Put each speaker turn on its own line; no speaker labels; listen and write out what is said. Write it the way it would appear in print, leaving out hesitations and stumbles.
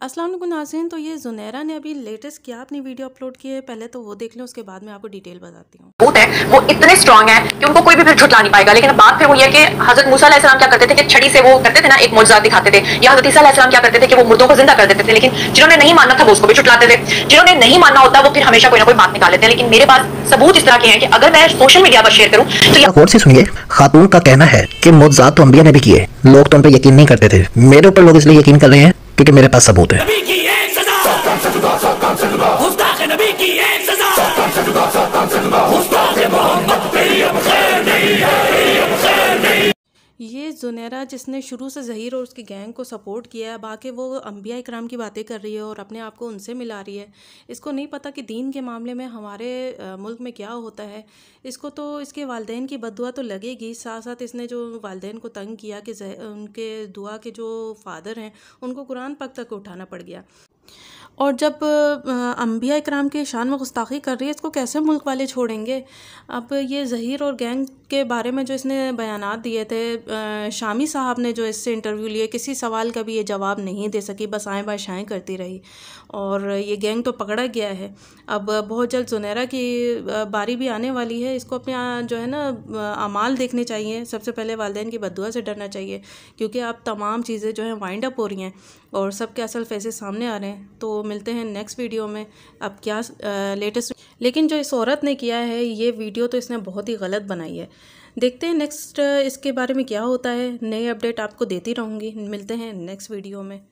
अस्सलाम वालेकुम नाज़रीन। तो ये ज़ुनैरा ने अभी लेटेस्ट क्या अपनी वीडियो अपलोड की है, पहले तो वो देख लें, उसके बाद मैं आपको डिटेल बताती हूँ।
वो इतने स्ट्रांग है कि उनको कोई भी फिर झुठला नहीं पाएगा। लेकिन बात फिर वो ये है कि हजरत मूसा अलैहिस्सलाम क्या करते थे कि छड़ी से वो करते थे ना, एक मौजज़ात दिखाते थे, या हजरत ईसा अलैहिस्सलाम क्या करते थे कि वो मुर्दों को जिंदा कर देते थे। लेकिन जिन्होंने नहीं मानना था वो उसको भी झुठलाते थे। जिन्होंने नहीं मानना होता वो फिर हमेशा कोई ना कोई बात निकाल लेते हैं। लेकिन मेरे पास सबूत इस तरह के हैं कि अगर मैं सोशल मीडिया पर शेयर करूँ तो
गौर से सुनिए। खातून का कहना है कि मौजज़ात तो अंबिया ने भी किए, लोग तो उन पर यकीन नहीं करते थे। मेरे ऊपर लोग इसलिए यकीन कर रहे हैं क्योंकि मेरे पास सबूत है।
ये ज़ुनैरा जिसने शुरू से ज़हीर और उसकी गैंग को सपोर्ट किया है, अब आके वो अंबिया इकराम की बातें कर रही है और अपने आप को उनसे मिला रही है। इसको नहीं पता कि दीन के मामले में हमारे मुल्क में क्या होता है। इसको तो इसके वालिदैन की बद्दुआ तो लगेगी, साथ साथ इसने जो वालिदैन को तंग किया कि उनके दुआ के जो फादर हैं उनको कुरान पाक तक उठाना पड़ गया। और जब अंबिया इकराम के शान में गुस्ताखी कर रही है, इसको कैसे मुल्क वाले छोड़ेंगे। अब ये ज़हीर और गैंग के बारे में जो इसने बयानात दिए थे, शामी साहब ने जो इससे इंटरव्यू लिए, किसी सवाल का भी ये जवाब नहीं दे सकी, बस आएँ बाशाएँ करती रही और ये गैंग तो पकड़ा गया है। अब बहुत जल्द ज़ुनैरा की बारी भी आने वाली है। इसको अपने जो है ना अमाल देखने चाहिए। सबसे पहले वालिदैन की बद्दुआ से डरना चाहिए, क्योंकि अब तमाम चीज़ें जो हैं वाइंड अप हो रही हैं और सबके असल फेसेस सामने आ रहे हैं। तो मिलते हैं नेक्स्ट वीडियो में। अब क्या लेटेस्ट, लेकिन जो इस औरत ने किया है ये वीडियो तो इसने बहुत ही गलत बनाई है। देखते हैं नेक्स्ट इसके बारे में क्या होता है। नए अपडेट आपको देती रहूँगी। मिलते हैं नेक्स्ट वीडियो में।